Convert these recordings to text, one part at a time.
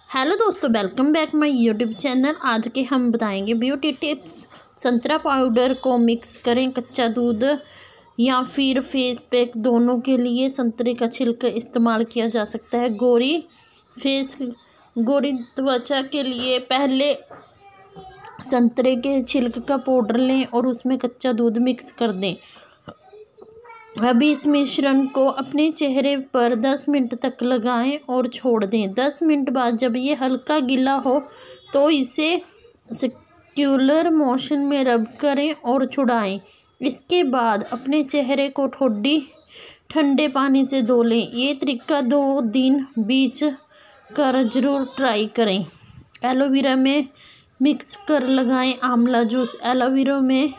Hello दोस्तों, welcome back my YouTube channel. आज के हम बताएंगे ब्यूटी टिप्स। संतरा पाउडर को मिक्स करें कच्चा दूध या फिर फेस पैक, दोनों के लिए संतरे का छिलका इस्तेमाल किया जा सकता है। गोरी त्वचा के लिए पहले संतरे के छिलके का पाउडर लें और उसमें कच्चा दूध मिक्स कर दें। अभी इस मिश्रण को अपने चेहरे पर 10 मिनट तक लगाएं और छोड़ दें। 10 मिनट बाद जब ये हल्का गीला हो तो इसे सर्कुलर मोशन में रब करें और छुड़ाएं। इसके बाद अपने चेहरे को ठंडे पानी से धो लें। ये तरीका 2 दिन बीच कर ज़रूर ट्राई करें। एलोवेरा में मिक्स कर लगाएं आंवला जूस। एलोवेरा में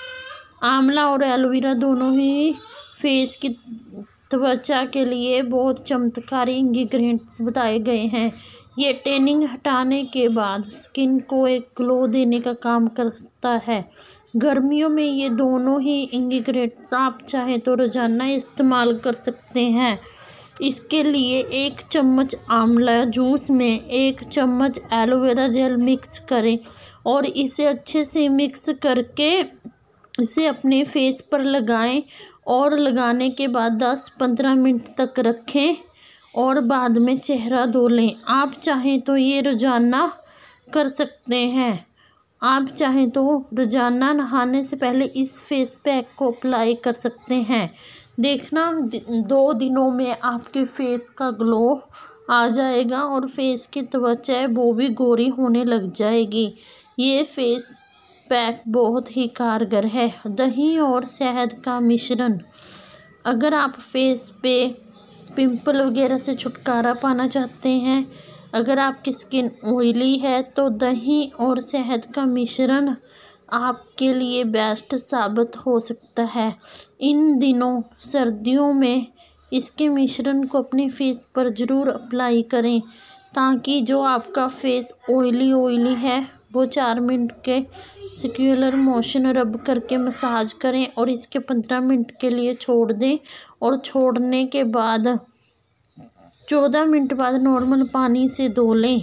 आंवला और एलोवेरा दोनों ही फेस की त्वचा के लिए बहुत चमत्कारी इंग्रेडिएंट्स बताए गए हैं। ये टैनिंग हटाने के बाद स्किन को एक ग्लो देने का काम करता है। गर्मियों में ये दोनों ही इंग्रेडिएंट्स आप चाहें तो रोज़ाना इस्तेमाल कर सकते हैं। इसके लिए 1 चम्मच आंवला जूस में 1 चम्मच एलोवेरा जेल मिक्स करें और इसे अच्छे से मिक्स करके इसे अपने फेस पर लगाएं और लगाने के बाद 10-15 मिनट तक रखें और बाद में चेहरा धो लें। आप चाहें तो ये रोज़ाना कर सकते हैं। आप चाहें तो रोज़ाना नहाने से पहले इस फेस पैक को अप्लाई कर सकते हैं। देखना 2 दिनों में आपके फेस का ग्लो आ जाएगा और फेस की त्वचा है वो भी गोरी होने लग जाएगी। ये फेस पैक बहुत ही कारगर है। दही और शहद का मिश्रण। अगर आप फेस पे पिंपल वगैरह से छुटकारा पाना चाहते हैं, अगर आपकी स्किन ऑयली है तो दही और शहद का मिश्रण आपके लिए बेस्ट साबित हो सकता है। इन दिनों सर्दियों में इसके मिश्रण को अपने फेस पर ज़रूर अप्लाई करें ताकि जो आपका फेस ऑयली है वो 4 मिनट के सर्कुलर मोशन रब करके मसाज करें और इसके 15 मिनट के लिए छोड़ दें और छोड़ने के बाद 14 मिनट बाद नॉर्मल पानी से धो लें।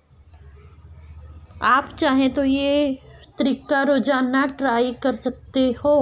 आप चाहें तो ये तरीका रोज़ाना ट्राई कर सकते हो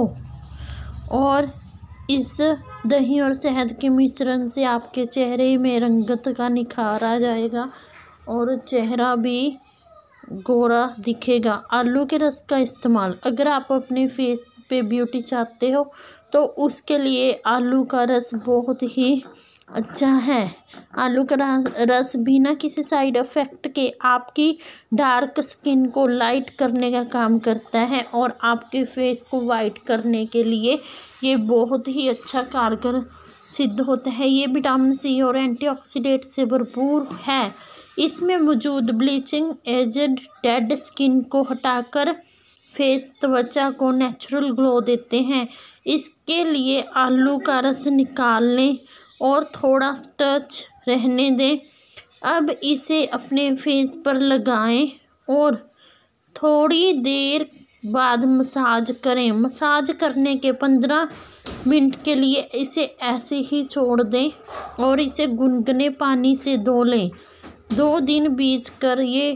और इस दही और शहद के मिश्रण से आपके चेहरे में रंगत का निखार आ जाएगा और चेहरा भी गोरा दिखेगा। आलू के रस का इस्तेमाल। अगर आप अपने फेस पे ब्यूटी चाहते हो तो उसके लिए आलू का रस बहुत ही अच्छा है। आलू का रस बिना किसी साइड इफ़ेक्ट के आपकी डार्क स्किन को लाइट करने का काम करता है और आपके फेस को वाइट करने के लिए ये बहुत ही अच्छा कारगर सिद्ध होता है। ये विटामिन सी और एंटीऑक्सीडेंट से भरपूर है। इसमें मौजूद ब्लीचिंग एजेंट डेड स्किन को हटाकर फेस त्वचा को नेचुरल ग्लो देते हैं। इसके लिए आलू का रस निकाल लें और थोड़ा टच रहने दें। अब इसे अपने फेस पर लगाएं और थोड़ी देर बाद मसाज करें। मसाज करने के 15 मिनट के लिए इसे ऐसे ही छोड़ दें और इसे गुनगुने पानी से धो लें। 2 दिन बीच कर ये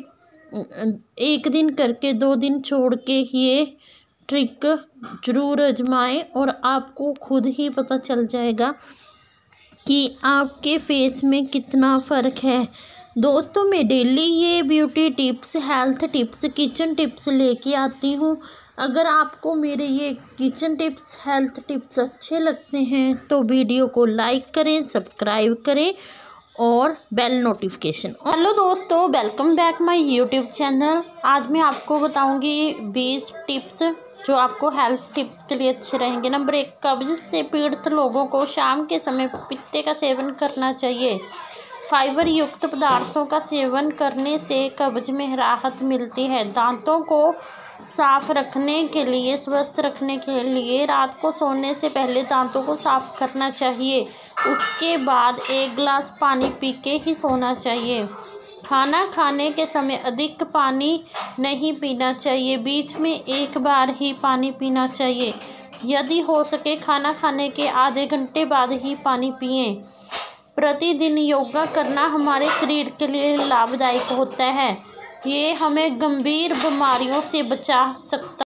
1 दिन करके 2 दिन छोड़ के ये ट्रिक ज़रूर आजमाएं और आपको खुद ही पता चल जाएगा कि आपके फेस में कितना फ़र्क है। दोस्तों, मैं डेली ये beauty tips, health tips, kitchen tips लेके आती हूँ। अगर आपको मेरे ये किचन टिप्स, हेल्थ टिप्स अच्छे लगते हैं तो वीडियो को लाइक करें, सब्सक्राइब करें और बेल नोटिफिकेशन। हेलो दोस्तों, welcome back my YouTube channel. आज मैं आपको बताऊंगी 20 टिप्स जो आपको हेल्थ टिप्स के लिए अच्छे रहेंगे। नंबर 1, कब्ज से पीड़ित लोगों को शाम के समय पपीते का सेवन करना चाहिए। फाइबर युक्त पदार्थों का सेवन करने से कब्ज में राहत मिलती है। दांतों को साफ रखने के लिए, स्वस्थ रखने के लिए रात को सोने से पहले दांतों को साफ करना चाहिए। उसके बाद 1 गिलास पानी पी के ही सोना चाहिए। खाना खाने के समय अधिक पानी नहीं पीना चाहिए। बीच में 1 बार ही पानी पीना चाहिए। यदि हो सके खाना खाने के आधे घंटे बाद ही पानी पिएं। प्रतिदिन योगा करना हमारे शरीर के लिए लाभदायक होता है। ये हमें गंभीर बीमारियों से बचा सकता